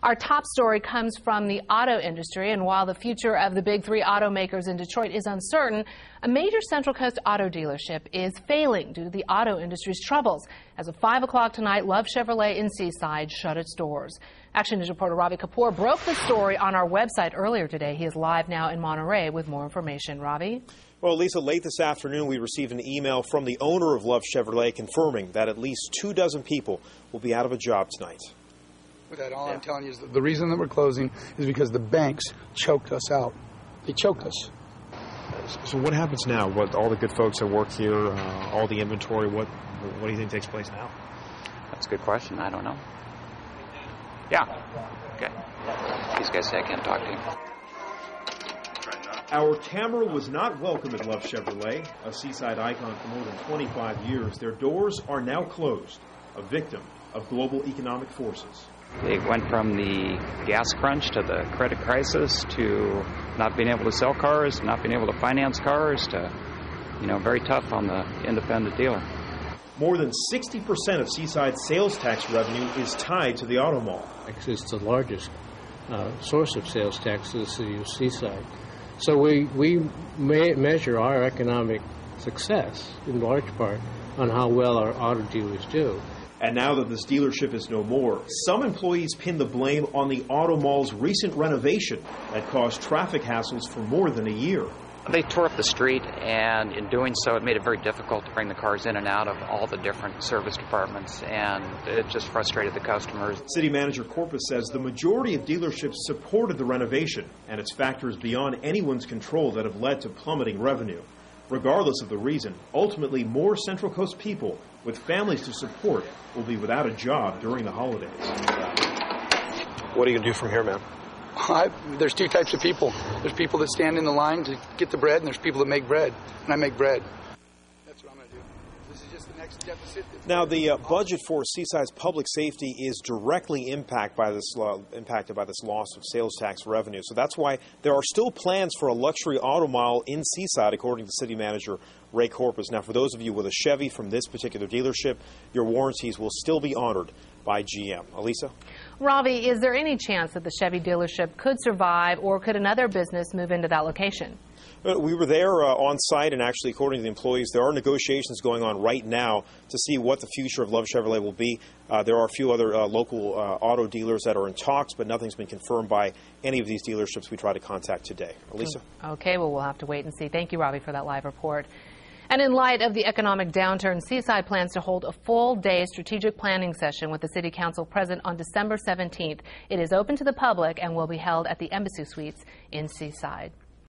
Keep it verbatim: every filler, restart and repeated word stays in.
Our top story comes from the auto industry, and while the future of the big three automakers in Detroit is uncertain, a major Central Coast auto dealership is failing due to the auto industry's troubles. As of five o'clock tonight, Love Chevrolet in Seaside shut its doors. Action News reporter Ravi Kapoor broke the story on our website earlier today. He is live now in Monterey with more information. Ravi? Well, Lisa, late this afternoon, we received an email from the owner of Love Chevrolet confirming that at least two dozen people will be out of a job tonight. With that, all yeah. I'm telling you is that the reason that we're closing is because the banks choked us out. They choked us. So what happens now? What all the good folks that work here, uh, all the inventory, what what do you think takes place now? That's a good question. I don't know. Yeah. Okay. These guys say I can't talk to you. Our camera was not welcome at Love Chevrolet, a Seaside icon for more than twenty-five years. Their doors are now closed, a victim of global economic forces. They went from the gas crunch to the credit crisis to not being able to sell cars, not being able to finance cars, to, you know, very tough on the independent dealer. More than sixty percent of Seaside's sales tax revenue is tied to the auto mall. It's the largest uh, source of sales tax to the city of Seaside. So we, we may measure our economic success, in large part, on how well our auto dealers do. And now that this dealership is no more, some employees pin the blame on the auto mall's recent renovation that caused traffic hassles for more than a year. They tore up the street, and in doing so, it made it very difficult to bring the cars in and out of all the different service departments, and it just frustrated the customers. City Manager Corpus says the majority of dealerships supported the renovation, and it's factors beyond anyone's control that have led to plummeting revenue. Regardless of the reason, ultimately more Central Coast people with families to support will be without a job during the holidays. What are you going to do from here, man? I, there's two types of people. There's people that stand in the line to get the bread, and there's people that make bread. And I make bread. That's what I'm going to do. This is just the next deficit. Now, the uh, budget for Seaside's public safety is directly impact by this, uh, impacted by this loss of sales tax revenue. So that's why there are still plans for a luxury auto mall in Seaside, according to City Manager Ray Corpus. Now, for those of you with a Chevy from this particular dealership, your warranties will still be honored by G M. Elisa? Ravi, is there any chance that the Chevy dealership could survive, or could another business move into that location? We were there uh, on site, and actually, according to the employees, there are negotiations going on right now to see what the future of Love Chevrolet will be. Uh, there are a few other uh, local uh, auto dealers that are in talks, but nothing's been confirmed by any of these dealerships we try to contact today. Elisa? Okay, well, we'll have to wait and see. Thank you, Ravi, for that live report. And in light of the economic downturn, Seaside plans to hold a full-day strategic planning session with the City Council present on December seventeenth. It is open to the public and will be held at the Embassy Suites in Seaside.